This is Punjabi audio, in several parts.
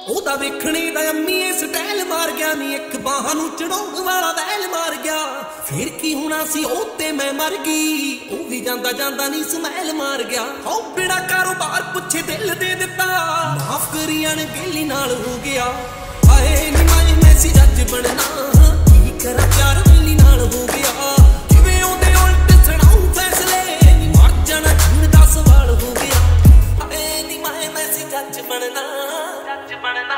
ਉਹਦਾ ਵੇਖਣੇ ਦਾ ਅੰਮੀਏ ਸਟਾਈਲ ਮਾਰ ਗਿਆ ਨੀ ਇੱਕ ਬਾਹਾਂ ਨੂੰ ਚੜਾਉਣ ਵਾਲਾ ਵੈਲ ਮਾਰ ਗਿਆ। ਫੇਰ ਕੀ ਹੋਣਾ ਸੀ ਉਹ ਤੇ ਮੈਂ ਮਰ ਗਈ, ਉਹ ਵੀ ਜਾਂਦਾ ਜਾਂਦਾ ਨੀ ਸਮੈਲ ਮਾਰ ਗਿਆ। ਹੋ ਬਿਨਾ ਕਾਰੋਬਾਰ ਪੁੱਛੇ ਦਿਲ ਦੇ ਦਿੱਤਾ, ਮਾਫ ਕਰੀ ਅਣਗਹਿਲੀ ਨਾਲ ਹੋ ਗਿਆ। ਹਾਏ ਨੀ ਮੈਂ ਸੀ ਜੱਜ ਬਣਨਾ, ਕੀ ਕਰਾਂ ਪਿਆਰ ਵੇਲੀ ਨਾਲ ਹੋ ਗਿਆ। ਕਿਵੇਂ ਉਹਦੇ ਉਲਟ ਸੁਣਾਉ ਫੈਸਲੇ, ਨੀ ਮਰ ਜਾਣਾ ਜੂਨ ਦਾ ਸਵਾਲ ਹੋ ਗਿਆ। ਹਾਏ ਨੀ ਮੈਂ ਸੀ ਜੱਜ ਬਣਨਾ, ਜੱਜ ਬਣਨਾ।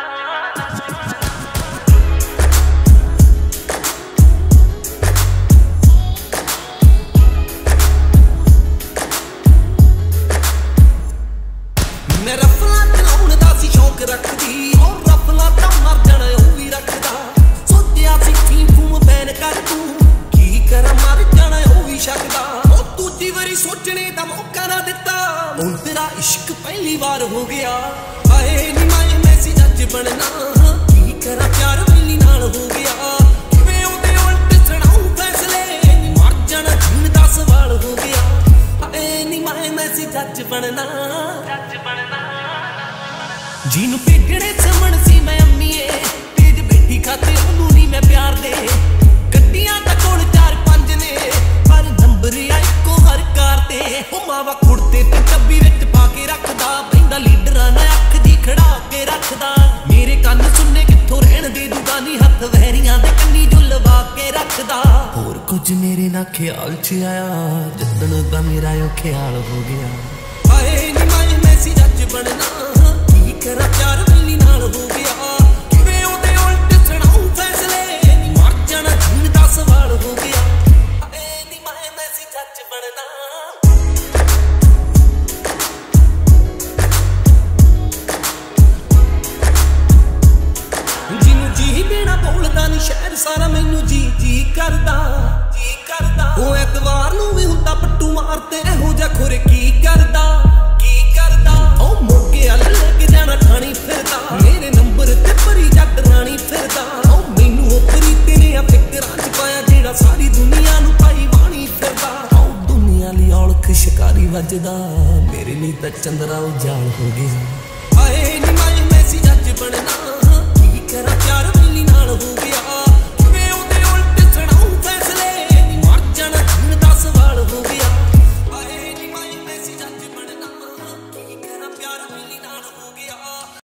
ਮੈਂ ਰਫਲਾਂ ਚਲਾਉਣ ਦਾ ਸੀ ਸ਼ੌਕ ਰੱਖਦੀ, ਔਰ ਰਫਲਾਂ ਤਾਂ ਮਰ ਜਾਣਾ ਉਹ ਵੀ ਰੱਖਦਾ। ਸੋਚਿਆ ਸੀ ਫੀਮ ਬੈਨ ਕਰ ਤੂੰ, ਕੀ ਕਰਾਂ ਮਰ ਜਾਣਾ ਉਹ ਵੀ ਛੱਡਦਾ। ਉਹ ਦੂਜੀ ਵਾਰੀ ਸੋਚਣੇ ਦਾ ਮੌਕਾ ਨਾ ਦਿੱਤਾ, ਹੁਣ ਤੇਰਾ ਇਸ਼ਕ ਪਹਿਲੀ ਵਾਰ ਹੋ ਗਿਆ। ਹਾਏ ਨੀ ਮੈਂ ਸੀ ਜੱਜ ਬਣਨਾ, ਕੀ ਕਰਾਂ ਪਿਆਰ ਵੇਲੀ ਨਾਲ ਹੋ ਗਿਆ। ਕਿਵੇਂ ਉਹਦੇ ਉਲਟ ਸੁਣਾਉ ਫੈਸਲੇ, ਨੀ ਮਰ ਜਾਣਾ ਜੂਨ ਦਾ ਸਵਾਲ ਹੋ ਗਿਆ। ਹਾਏ ਨੀ ਮੈਂ ਸੀ ਜੱਜ ਬਣਨਾ, ਜੱਜ ਬਣਨਾ। ਜਿਹਨੂੰ ਭੇਜਣੇ ਸਮਣ ਸੀ ਮੈਂ ਅੰਮੀਏ, ਤੇਜ ਬੈਠੀ ਖਾਤੇ ਉਹਨੂੰ ਨੀ ਮੈਂ ਪਿਆਰ ਦੇ। ਗੱਡੀਆਂ ਤਾਂ ਕੋਲ 4-5 ਨੇ, ਪਰ ਨੰਬਰ ਆ ਇੱਕੋ ਹਰ ਕਾਰ ਤੇ। ਉਹ ਮਾਵਾ ਕੁੜਤੇ ਤੇ ਟੱਬੀ ਵਿੱਚ ਪਾ ਕੇ ਰੱਖਦਾ, ਬੈਂਦਾ ਲੀਡਰਾਂ ਨਾਲ ਅੱਖ ਦੀ ਖੜਾ ਕੇ ਰੱਖਦਾ। ਮੇਰੇ ਕੰਨ ਸੁਣਨੇ ਕਿੱਥੋਂ ਰਹਿਣ ਦੇ ਦੂਗਾ ਨੀ, ਹੱਥ ਵਹਿਰੀਆਂ ਦੇ ਕੰਨੀ ਜੋ ਲਵਾ ਕੇ ਰੱਖਦਾ। ਹੋਰ ਕੁਝ ਮੇਰੇ ਨਾ ਖਿਆਲ 'ਚ ਆਇਆ, ਜਿੱਦਣ ਦਾ ਮੇਰਾ ਉਹ ਖਿਆਲ ਹੋ ਗਿਆ। ਹਾਏ ਨੀ ਮੈਂ ਸੀ ਜੱਜ ਬਣਨਾ, ਕੀ ਕਰਾਂ ਪਿਆਰ ਵੇਲੀ ਨਾਲ ਹੋ ਗਿਆ। ਕਿਵੇਂ ਉਹਦੇ ਉਲਟ ਸੁਣਾਉ ਫੈਸਲੇ, ਨੀ ਮਰ ਜਾਣਾ ਜੂਨ ਦਾ ਸਵਾਲ ਹੋ ਗਿਆ। ਹਾਏ ਨੀ ਮੈਂ ਸੀ ਜੱਜ ਬਣਨਾ। ਜਿਹਨੂੰ ਜੀ ਬਿਨਾ ਬੋਲਦਾ ਨੀ ਸ਼ਹਿਰ ਸਾਰਾ ਮੈਨੂੰ ਜੀ ਜੀ ਕਰਦਾ, ਜੀ ਕਰਦਾ। ਉਹ ਐਤਵਾਰ ਨੂੰ ਵੀ ਹੁੰਦਾ ਪੱਟੂ ਮਾਰਤੇ, ਇਹੋ ਜਿਹਾ ਖੁਰੇ ਕੀ ਕਰਦਾ, ਕੀ ਕਰਦਾ। ਉਹ ਮੋਗੇ ਵੱਲ ਲੈ ਕੇ ਜਾਣਾ ਠਾਣੀ ਫਿਰਦਾ, ਮੇਰੇ ਨੰਬਰ ਤੇ ਭਰੀ ਜੱਟ ਰਾਣੀ ਫਿਰਦਾ। ਉਹ ਮੈਨੂੰ ਉਹ ਪ੍ਰੀਤ ਨੇ ਆ ਫਿਕਰਾਂ 'ਚ ਪਾਇਆ, ਜਿਹੜਾ ਸਾਰੀ ਦੁਨੀਆ ਨੂੰ ਪਾਈ ਬਾਣੀ ਫਿਰਦਾ। ਉਹ ਦੁਨੀਆ ਲਈ ਔਲਖ ਸ਼ਿਕਾਰੀ ਵੱਜਦਾ, ਮੇਰੇ ਲਈ ਤਾਂ ਚੰਦਰਾ ਉਜਾਲ ਹੋ ਗਿਆ।